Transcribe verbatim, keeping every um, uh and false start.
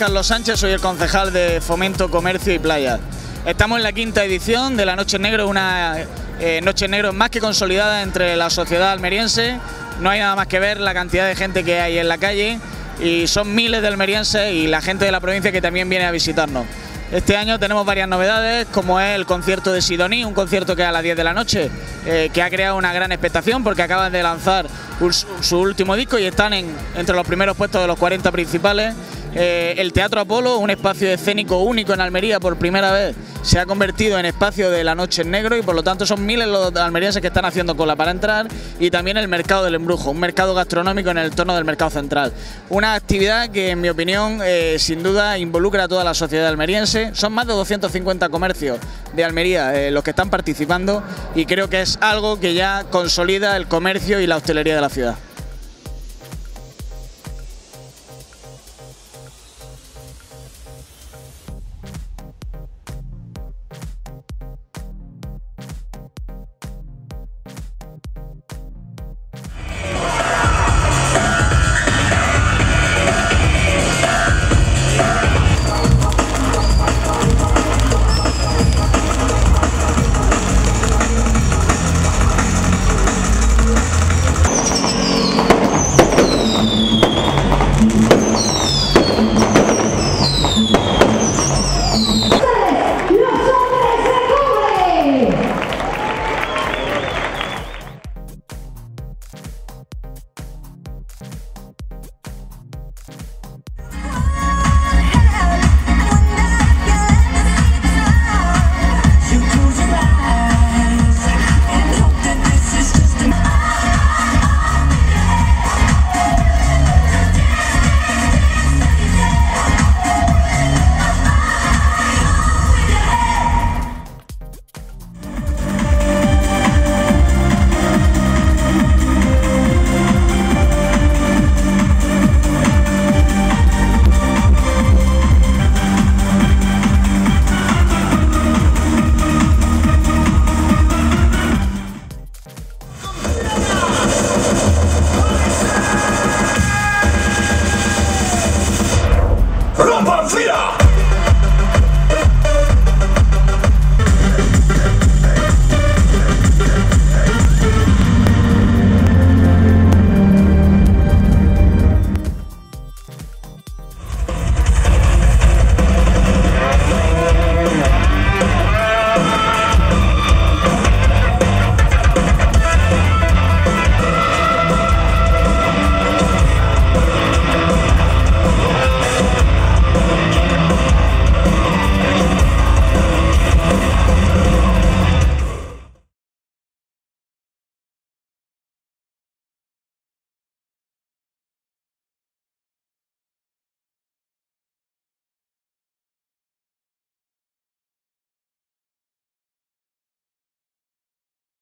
Carlos Sánchez, soy el concejal de Fomento, Comercio y Playa. Estamos en la quinta edición de la Noche en Negro, una eh, Noche en Negro más que consolidada entre la sociedad almeriense. No hay nada más que ver la cantidad de gente que hay en la calle y son miles de almerienses y la gente de la provincia que también viene a visitarnos. Este año tenemos varias novedades, como es el concierto de Sidoní, un concierto que es a las diez de la noche, eh, que ha creado una gran expectación porque acaban de lanzar su último disco y están en, entre los primeros puestos de los cuarenta principales. Eh, el Teatro Apolo, un espacio escénico único en Almería, por primera vez se ha convertido en espacio de la Noche en Negro y por lo tanto son miles los almerienses que están haciendo cola para entrar, y también el Mercado del Embrujo, un mercado gastronómico en el entorno del Mercado Central. Una actividad que en mi opinión eh, sin duda involucra a toda la sociedad almeriense. Son más de doscientos cincuenta comercios de Almería eh, los que están participando y creo que es algo que ya consolida el comercio y la hostelería de la ciudad. ¡Rompan fila!